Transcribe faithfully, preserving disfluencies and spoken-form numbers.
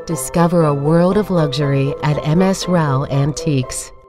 Discover a world of luxury at M S Rao Antiques.